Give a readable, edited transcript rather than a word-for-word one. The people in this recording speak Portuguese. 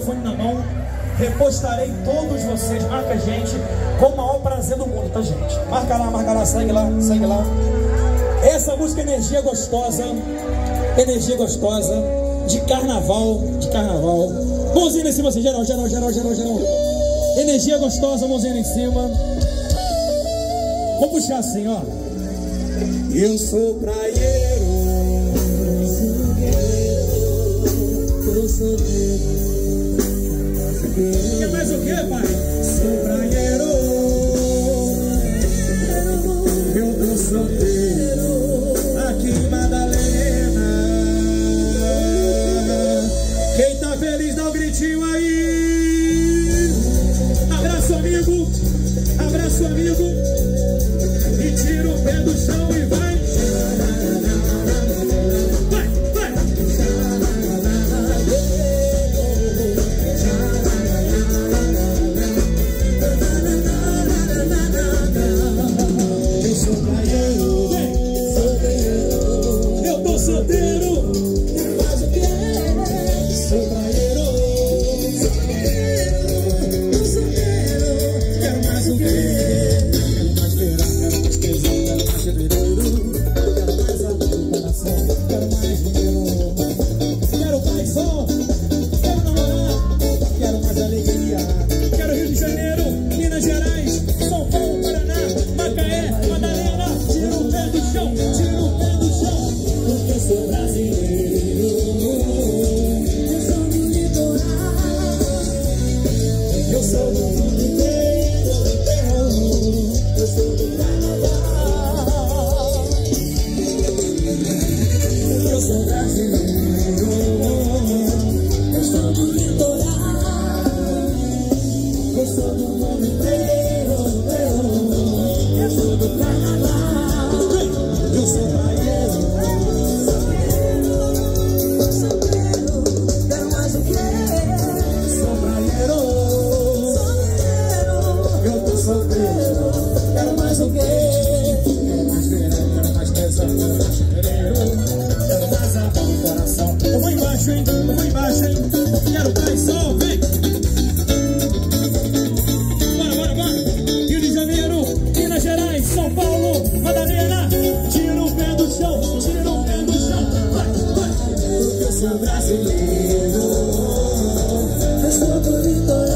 microfone na mão, repostarei todos vocês, marca a gente, com o maior prazer do mundo, tá, gente? Marca lá, segue lá, segue lá. Essa música Energia Gostosa, de carnaval, mãozinha em cima assim, geral. Energia gostosa, mãozinha em cima. Vou puxar assim, ó. Eu sou praieiro, eu sou quer mais o que, pai? Sou praieiro, eu tô solteiro, aqui em Madalena. Quem tá feliz dá um gritinho aí. Abraço amigo, e tira o pé do chão e vai. Eu vou embaixo, hein? Quero traição, vem! Bora! Rio de Janeiro, Minas Gerais, São Paulo, Madalena. Tira o pé do chão, vai! Eu sou brasileiro, eu sou do litoral.